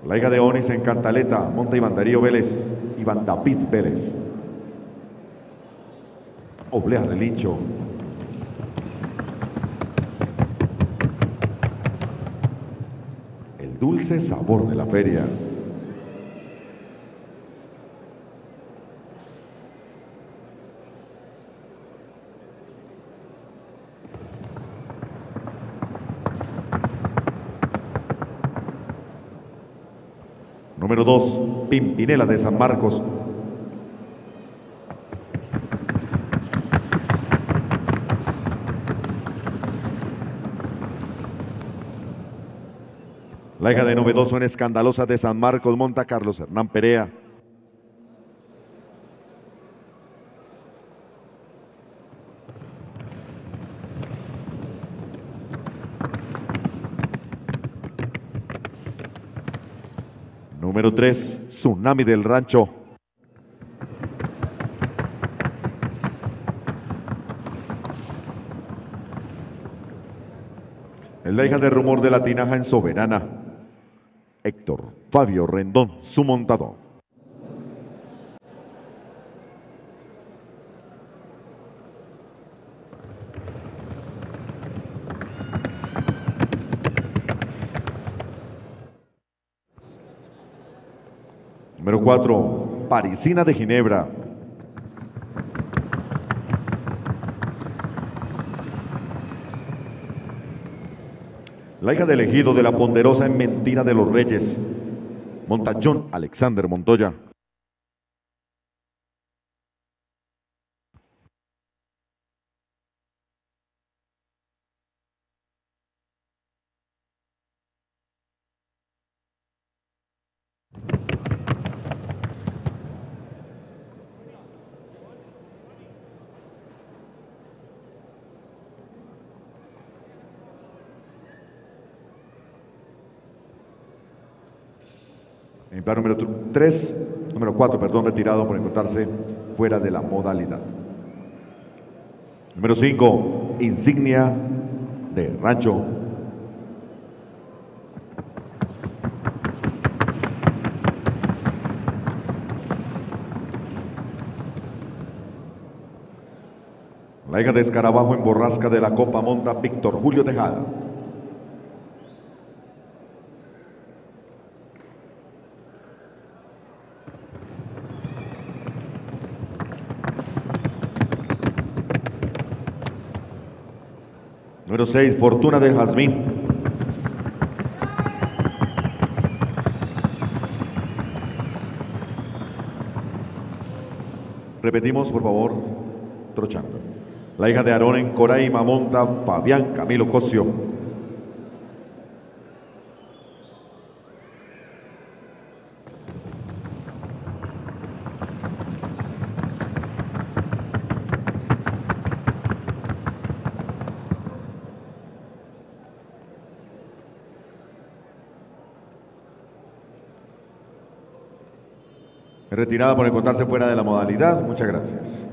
La hija de Onis en Cantaleta, monta Iván Darío Vélez, Iván David Vélez. Oblea Relincho. El dulce sabor de la feria. Número 2, Pimpinela de San Marcos. La hija de Novedoso en Escandalosa de San Marcos, monta Carlos Hernán Perea. Número 3, Tsunami del Rancho. Es la hija de Rumor de la Tinaja en Soberana. Héctor Fabio Rendón, su montador. Número 4, Parisina de Ginebra. La hija del Ejido de la Ponderosa en Mentira de los Reyes, monta John Alexander Montoya. Ejemplar número 4, perdón, retirado por encontrarse fuera de la modalidad. Número 5, Insignia de Rancho. La hija de Escarabajo en Borrasca de la Copa, monta Víctor Julio Tejada. Número 6, Fortuna de Jazmín. Repetimos, por favor, trochando. La hija de Aarón en Coraima, monta Fabián Camilo Cosio. Retirada por encontrarse fuera de la modalidad. Muchas gracias.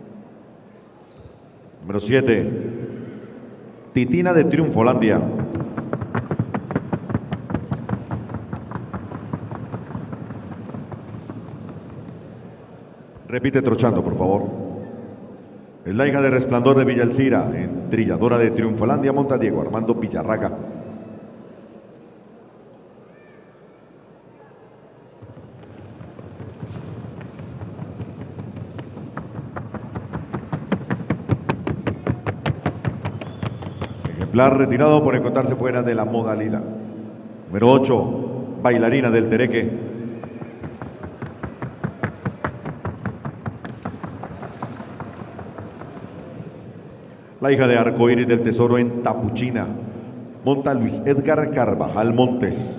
Número 7, Titina de Triunfolandia. Repite trochando, por favor. Es la hija de Resplandor de Villa Alcira, en Trilladora de Triunfolandia, monta Diego Armando Villarraga. Ejemplar retirado por encontrarse fuera de la modalidad. Número 8, Bailarina del Tereque. La hija de Arcoíris del Tesoro en Tapuchina, monta Luis Edgar Carvajal Montes.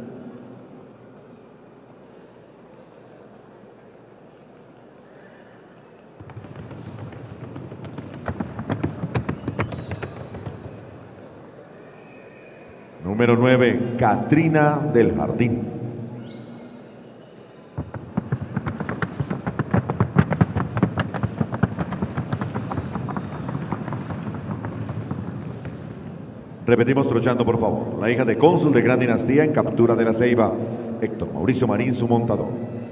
Número 9, Catrina del Jardín. Repetimos trochando, por favor. La hija de Cónsul de Gran Dinastía en Captura de la Ceiba, Héctor Mauricio Marín, su montador.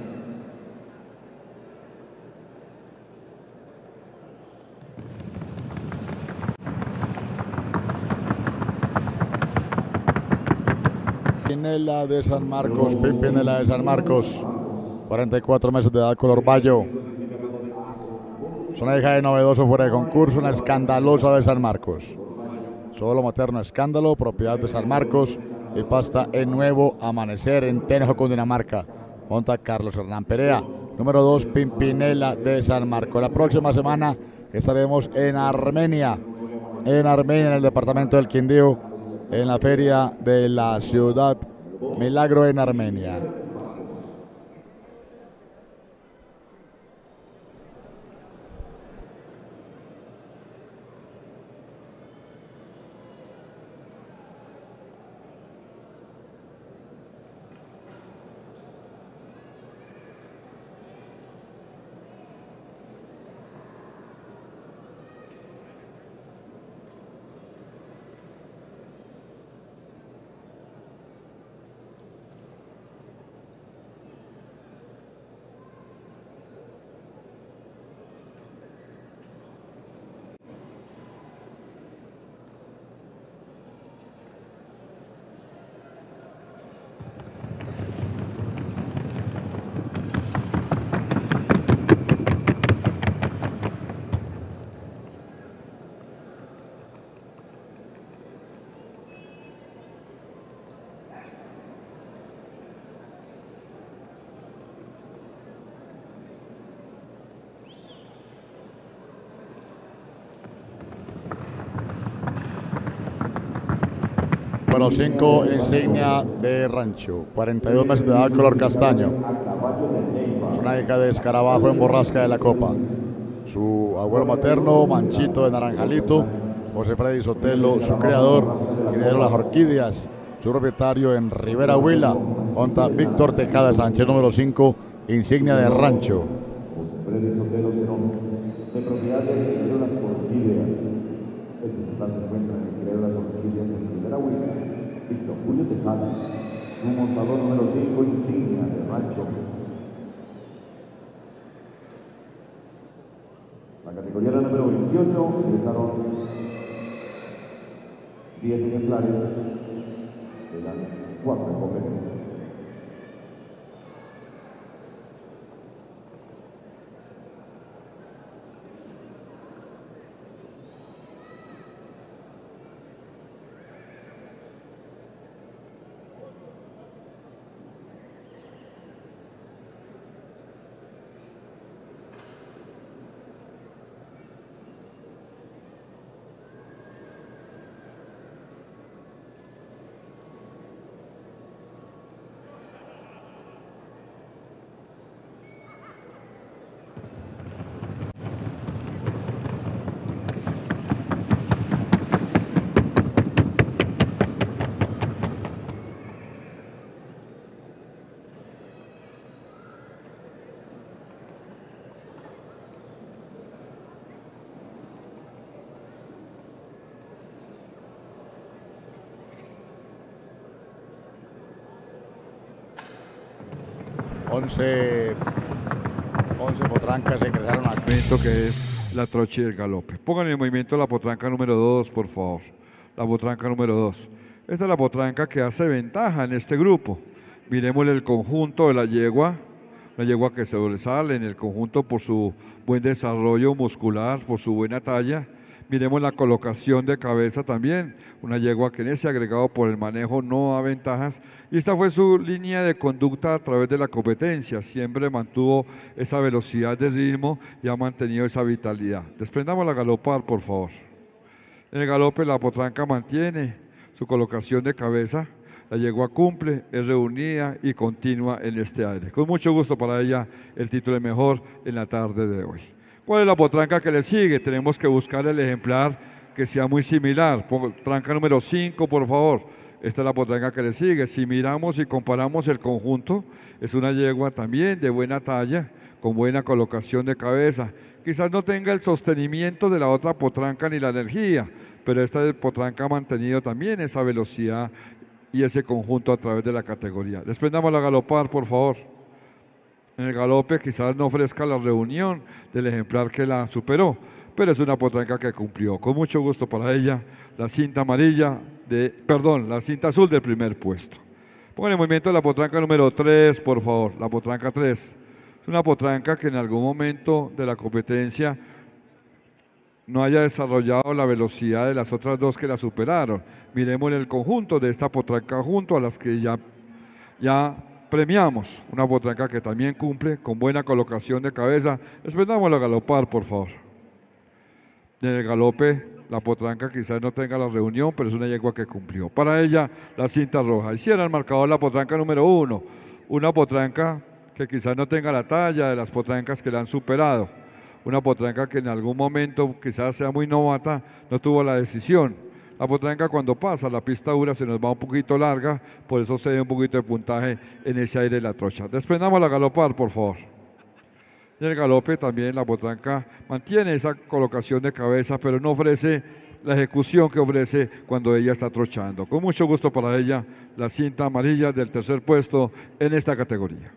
Pimpinela de San Marcos, Pimpinela de San Marcos, 44 meses de edad, color bayo. Es una hija de novedoso fuera de concurso, una escandalosa de San Marcos. Solo materno escándalo, propiedad de San Marcos y pasta en Nuevo Amanecer en Tenjo, Cundinamarca. Monta Carlos Hernán Perea. Número 2, Pimpinela de San Marcos. La próxima semana estaremos en Armenia, en el departamento del Quindío, en la feria de la ciudad Milagro en Armenia. Número 5, insignia de rancho, 42 meses de edad, color castaño. Es una hija de escarabajo en borrasca de la copa. Su abuelo materno, Manchito de Naranjalito, José Freddy Sotelo, su creador, Quinero Las Orquídeas, su propietario en Rivera Huila, monta Víctor Tejada Sánchez, número 5, insignia de rancho. José Freddy Sotelo Cerón, de propiedad de Quinero Las Orquídeas. Este ejemplar se encuentra en el Quinero Las Orquídeas en Rivera Huila. Víctor Julio Tejada, su montador número 5, insignia de rancho. La categoría era número 28, ingresaron 10 ejemplares, quedan 4 en competencia. Once potrancas se ingresaron al Evento que es la trocha y el galope. Pongan en movimiento la potranca número 2, por favor. La potranca número 2. Esta es la potranca que hace ventaja en este grupo. Miremosle el conjunto de la yegua. Una yegua que sobresale en el conjunto por su buen desarrollo muscular, por su buena talla. Miremos la colocación de cabeza también, una yegua que en ese agregado por el manejo no da ventajas, y esta fue su línea de conducta a través de la competencia, siempre mantuvo esa velocidad de ritmo y ha mantenido esa vitalidad. Desprendamos la galopar, por favor. En el galope la potranca mantiene su colocación de cabeza, la yegua cumple, es reunida y continua en este aire. Con mucho gusto para ella el título de mejor en la tarde de hoy. ¿Cuál es la potranca que le sigue? Tenemos que buscar el ejemplar que sea muy similar. Potranca número 5, por favor. Esta es la potranca que le sigue. Si miramos y comparamos el conjunto, es una yegua también de buena talla, con buena colocación de cabeza. Quizás no tenga el sostenimiento de la otra potranca ni la energía, pero esta potranca ha mantenido también esa velocidad y ese conjunto a través de la categoría. Desprendámosla a galopar, por favor. En el galope quizás no ofrezca la reunión del ejemplar que la superó, pero es una potranca que cumplió. Con mucho gusto para ella, la cinta amarilla la cinta azul del primer puesto. Pongan en movimiento la potranca número 3, por favor, la potranca 3. Es una potranca que en algún momento de la competencia no haya desarrollado la velocidad de las otras dos que la superaron. Miremos el conjunto de esta potranca junto a las que ya premiamos. Una potranca que también cumple con buena colocación de cabeza. Esperámosla a galopar, por favor. En el galope, la potranca quizás no tenga la reunión, pero es una yegua que cumplió. Para ella, la cinta roja. Hiciera el marcador la potranca número 1. Una potranca que quizás no tenga la talla de las potrancas que la han superado. Una potranca que en algún momento quizás sea muy novata, no tuvo la decisión. La potranca cuando pasa la pista dura se nos va un poquito larga, por eso se da un poquito de puntaje en ese aire de la trocha. Desprendámosla a galopar, por favor. En el galope también la potranca mantiene esa colocación de cabeza, pero no ofrece la ejecución que ofrece cuando ella está trochando. Con mucho gusto para ella, la cinta amarilla del tercer puesto en esta categoría.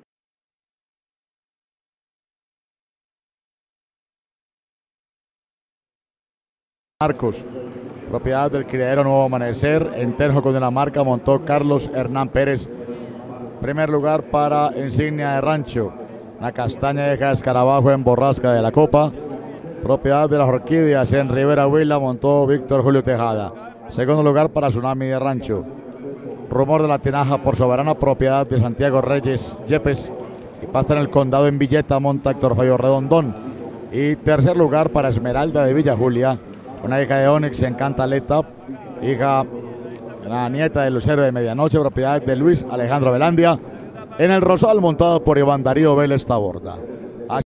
Marcos, propiedad del criadero Nuevo Amanecer, en Terjo con la marca montó Carlos Hernán Pérez. Primer lugar para Insignia de Rancho, una castaña de escarabajo en borrasca de la Copa. Propiedad de las Orquídeas en Rivera Huila, montó Víctor Julio Tejada. Segundo lugar para Tsunami de Rancho. Rumor de la Tinaja por Soberana, propiedad de Santiago Reyes Yepes. Y pasta en el Condado en Villeta, monta Héctor Fallo Redondón. Y tercer lugar para Esmeralda de Villa Julia, una hija de Onyx en Cantaleta, hija, la nieta del Lucero de Medianoche, propiedad de Luis Alejandro Velandia, en el Rosal, montado por Iván Darío Vélez Taborda.